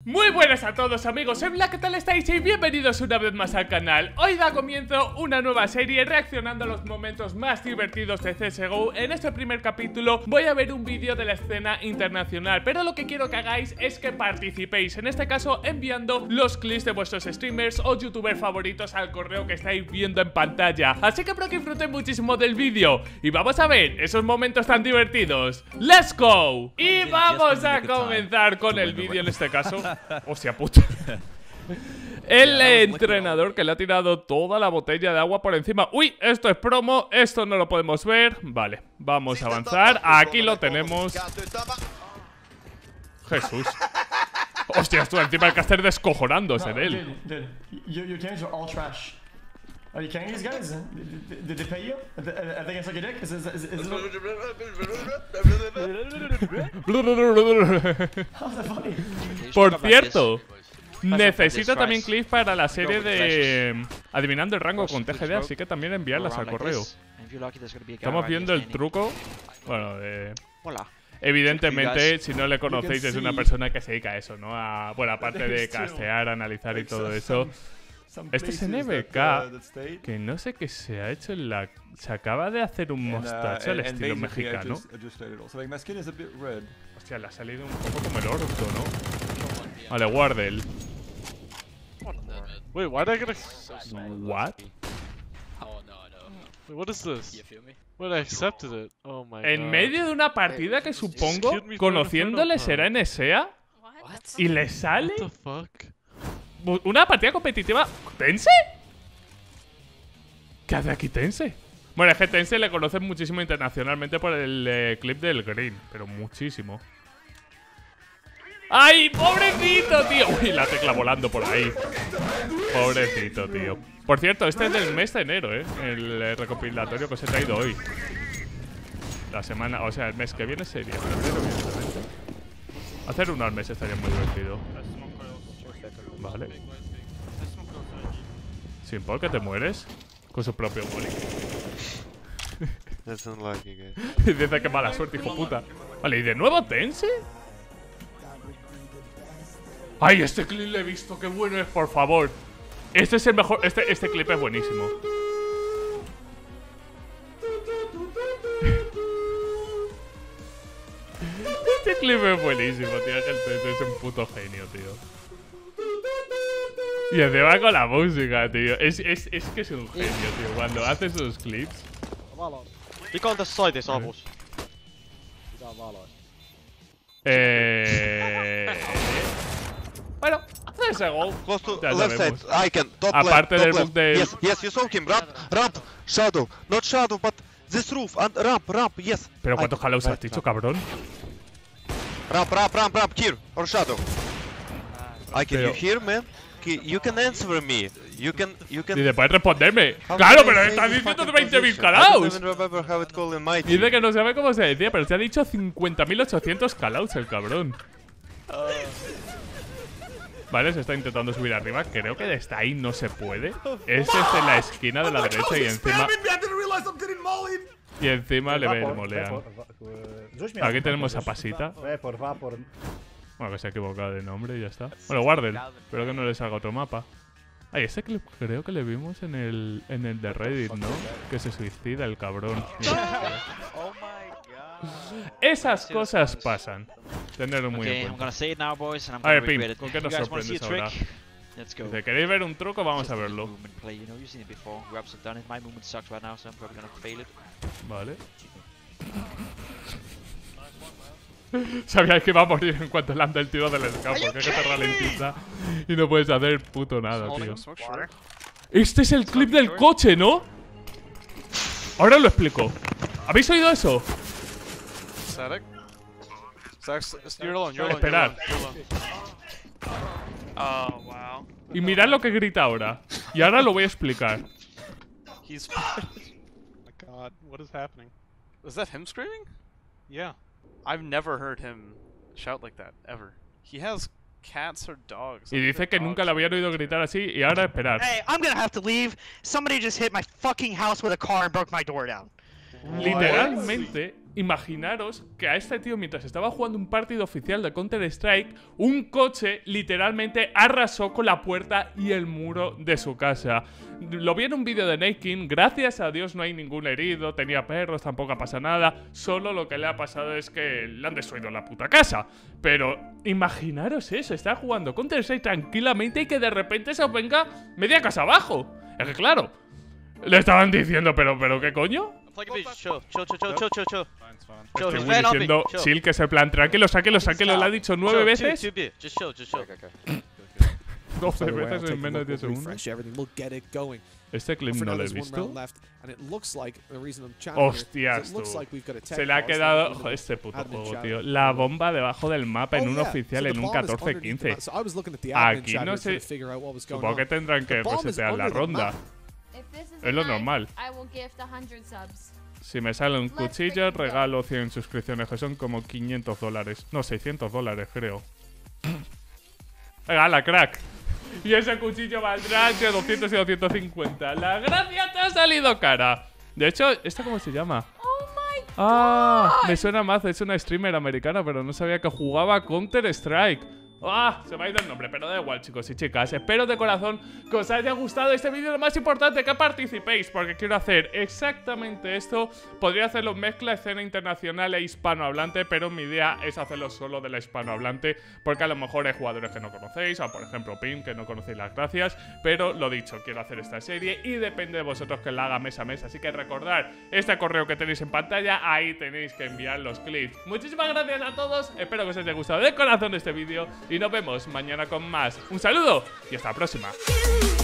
Muy buenas a todos amigos, soy Black, ¿qué tal estáis? Y bienvenidos una vez más al canal. Hoy da comienzo una nueva serie reaccionando a los momentos más divertidos de CSGO. En este primer capítulo voy a ver un vídeo de la escena internacional, pero lo que quiero que hagáis es que participéis, en este caso enviando los clips de vuestros streamers o youtubers favoritos al correo que estáis viendo en pantalla. Así que espero que disfruten muchísimo del vídeo y vamos a ver esos momentos tan divertidos. ¡Let's go! Y vamos a comenzar con el vídeo en este caso. Hostia puta. El entrenador que le ha tirado toda la botella de agua por encima. Uy, esto es promo, esto no lo podemos ver. Vale, vamos a avanzar. Aquí lo tenemos. Jesús. Hostia, esto encima el caster descojonándose de él. Your games are all trash. Are you kidding these guys? Did they pay you? Are they gonna suck your dick? How's that funny? Por cierto, necesito también clips para la serie de Adivinando el rango con TGD, así que también enviarlas al correo. Estamos viendo el truco. Bueno, evidentemente, si no le conocéis, es una persona que se dedica a eso, ¿no? Bueno, aparte de castear, analizar y todo eso. Este es NBK, que no sé qué se ha hecho en la... Se acaba de hacer un mostacho al estilo mexicano. Hostia, le ha salido un poco como el orto, ¿no? Vale, Wardell. Wait, why did I get a... What? Wait, what is this? Wait, I accepted it. Oh my god. En medio de una partida que supongo, conociéndole, será NSEA. Y le sale... What the fuck? Una partida competitiva. ¿Tense? ¿Qué hace aquí Tense? Bueno, es que Tense le conocen muchísimo internacionalmente por el clip del Green, pero muchísimo. ¡Ay, pobrecito, tío! Uy, la tecla volando por ahí. Pobrecito, tío. Por cierto, este es del mes de enero, el recopilatorio que os he traído hoy. La semana, o sea, el mes que viene sería febrero, evidentemente. Hacer uno al mes estaría muy divertido. Vale. Simple, que te mueres con su propio boli. Dice que mala suerte, hijo puta. Vale, ¿y de nuevo Tense? ¡Ay, este clip le he visto! ¡Qué bueno es, por favor! Este es el mejor... Este clip es buenísimo. Este clip es buenísimo, tío. El Tense es un puto genio, tío. Y encima con la música, tío. Es que es un genio, tío. Cuando hace sus clips. Mikä on tässä saitissa avus? Bueno, CSGO. Close to Ya left side, sabemos. Icon, top Aparte left, del top bug left. de... Yes, you saw him, ramp, shadow. Not shadow, but this roof, and ramp, yes. Pero ¿cuántos callouts has dicho, cabrón? Ramp, here, or shadow. Icon, you hear, man? You can answer me. You can... Dice, puedes responderme. Claro, pero estás diciendo de 20.000 callouts. Dice que no sabe cómo se decía, pero se ha dicho 50.800 callouts el cabrón. Vale, se está intentando subir arriba. Creo que desde ahí no se puede. Este es en la esquina de la derecha y encima... Y encima le molean. Aquí tenemos a Pasita. Bueno, que se ha equivocado de nombre y ya está. Bueno, Wardell. Espero que no le salga otro mapa. Ay, ese clip creo que le vimos en el de Reddit, ¿no? Que se suicida el cabrón. Esas cosas pasan. Tenerlo muy en cuenta. A ver, Pim, ¿con qué nos sorprendes ahora? Dice, ¿queréis ver un truco? Vamos a verlo. Vale. Sabíais que iba a morir en cuanto landa el tiro del scout, porque es que te ralentiza y no puedes hacer puto nada, tío. Este es el clip del coche, ¿no? Ahora os lo explico. ¿Habéis oído eso? Esperad. Y mirad lo que grita ahora. Y ahora lo voy a explicar. Oh my god, what is happening? Was that him screaming? Yeah. I've never heard him shout like that, ever. He has cats or dogs. Y dice que nunca le habían oído gritar así. Y ahora esperad. Hey, I'm gonna have to leave. Somebody just hit my fucking house with a car and broke my door down. Literalmente imaginaros que a este tío, mientras estaba jugando un partido oficial de Counter-Strike, un coche literalmente arrasó con la puerta y el muro de su casa. Lo vi en un vídeo de Naking, gracias a Dios no hay ningún herido, tenía perros, tampoco pasa nada, solo lo que le ha pasado es que le han destruido la puta casa. Pero imaginaros eso, estar jugando Counter-Strike tranquilamente y que de repente se os venga media casa abajo. Es que claro, le estaban diciendo, pero ¿qué coño? Chill. Fine, it's fine. Chill, Estoy he's right on me. diciendo, Chill. Sil, que es el plan, tranquilo, sáquelo, lo ha dicho 9 veces. Just chill. 12 By the way, I'll veces take en a menos de look, 10 we'll segundos. refresh everything, we'll get it going. Este clip For no now, lo he there's one round visto. left, and it looks like the reason I'm chatting here is Hostias, it looks tú. like we've got a tech Se le ha pause quedado that joder, este puto admin juego, chat. tío. La bomba debajo del mapa en Oh, un yeah. oficial So en the un bomb is underneath the 14-15. map. So I was looking at the admin Aquí chat no here trying sé. to figure out what was going Supongo que on. tendrán que The bomb is resetear la under the ronda. map. Es lo normal. Si me sale un cuchillo, regalo 100 suscripciones, que son como $500. No, $600, creo. Venga, la crack. Y ese cuchillo valdrá entre 200 y 250. La gracia te ha salido cara. De hecho, ¿esta cómo se llama? Ah, me suena más. Es una streamer americana, pero no sabía que jugaba Counter-Strike. Ah, se me ha ido el nombre, pero da igual, chicos y chicas. Espero de corazón que os haya gustado este vídeo. Lo más importante, que participéis, porque quiero hacer exactamente esto. Podría hacerlo mezcla escena internacional e hispanohablante, pero mi idea es hacerlo solo de la hispanohablante, porque a lo mejor hay jugadores que no conocéis, o por ejemplo Pim, que no conocéis las gracias. Pero lo dicho, quiero hacer esta serie y depende de vosotros que la haga mes a mes. Así que recordad este correo que tenéis en pantalla, ahí tenéis que enviar los clips. Muchísimas gracias a todos, espero que os haya gustado de corazón este vídeo y nos vemos mañana con más. Un saludo y hasta la próxima.